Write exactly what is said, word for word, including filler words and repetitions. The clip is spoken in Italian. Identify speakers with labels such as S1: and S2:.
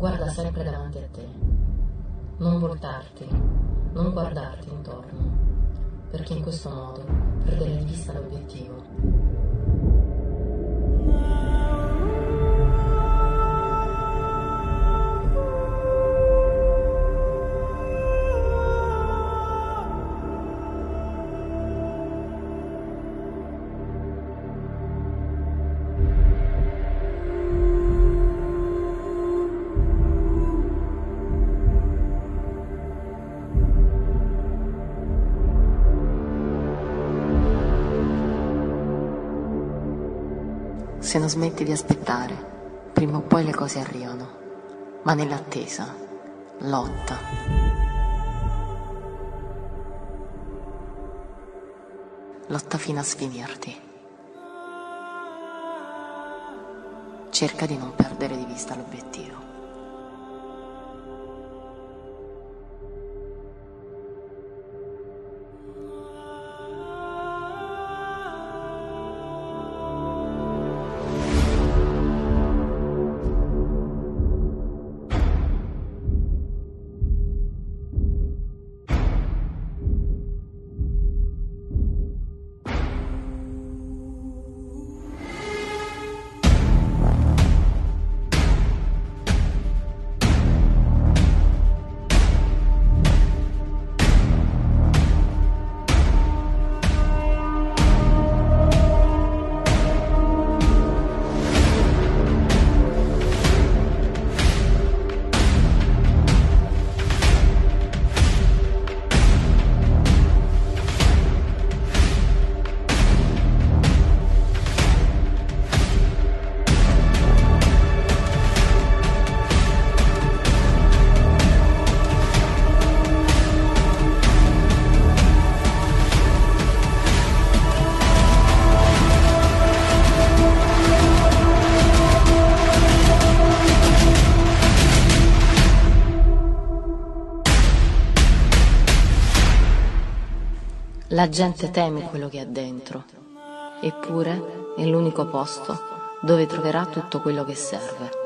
S1: Guarda sempre davanti a te. Non voltarti, non guardarti intorno, perché in questo modo perderai di vista l'obiettivo.
S2: Se non smetti di aspettare, prima o poi le cose arrivano, ma nell'attesa, lotta. Lotta fino a sfinirti. Cerca di non perdere di vista l'obiettivo.
S1: La gente teme quello che ha dentro, eppure è l'unico posto dove troverà tutto quello che serve.